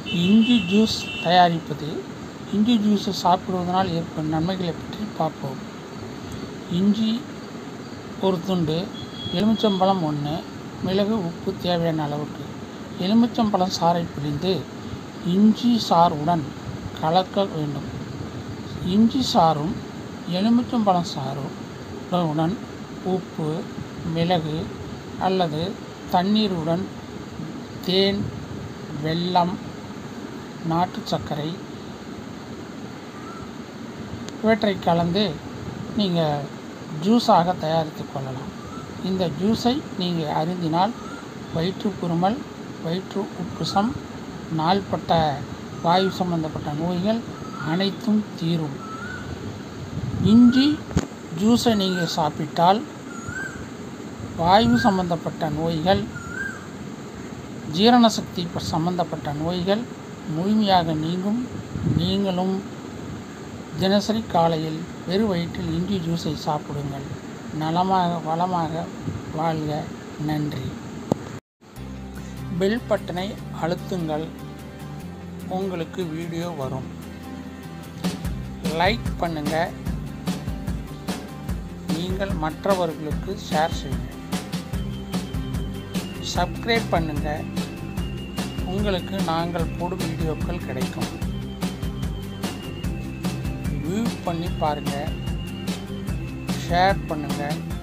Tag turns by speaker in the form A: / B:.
A: இஞ்சி ஜூஸ் தயாரிப்பது. இஞ்சி ஜூஸை சாப்பிடுவதனால் ஏற்படும் நன்மைகளை பற்றி பார்ப்போம். இஞ்சி ஒரு துண்டு, எலுமிச்சம்பழம் 1, மிளகு, உப்பு தேவையான அளவுக்கு. எலுமிச்சம்பழம் சாறை பிழிந்து இஞ்சி சாறுடன் கலக்க வேண்டும். இஞ்சி சாறும் எலுமிச்சம்பழம் சாறுடன் உப்பு, மிளகு அல்லது தண்ணீருடன் தேன், வெல்லம், நாட்டு சர்க்கரை இவற்றை கலந்து நீங்கள் ஜூஸாக தயாரித்து கொள்ளலாம். இந்த ஜூஸை நீங்கள் அருந்தினால் வயிற்றுப்புருமல், வயிற்று உப்புசம், நாள்பட்ட வாயு சம்பந்தப்பட்ட நோய்கள் அனைத்தும் தீரும். இஞ்சி ஜூஸை நீங்கள் சாப்பிட்டால் வாயு சம்பந்தப்பட்ட நோய்கள், ஜீரண சக்தி சம்பந்தப்பட்ட நோய்கள் முழுமையாக நீங்கும். நீங்களும் தினசரி காலையில் வெறும் வயிற்றில் இஞ்சி ஜூஸை சாப்பிடுங்கள். நலமாக வளமாக வாழ்க. நன்றி. பெல் பட்டனை அழுத்துங்கள், உங்களுக்கு வீடியோ வரும். லைக் பண்ணுங்கள், நீங்கள் மற்றவர்களுக்கு ஷேர் செய்யுங்கள். சப்ஸ்கிரைப் பண்ணுங்கள், உங்களுக்கு நாங்கள் போடும் வீடியோக்கள் கிடைக்கும். வியூ பண்ணி பாருங்கள், ஷேர் பண்ணுங்கள்.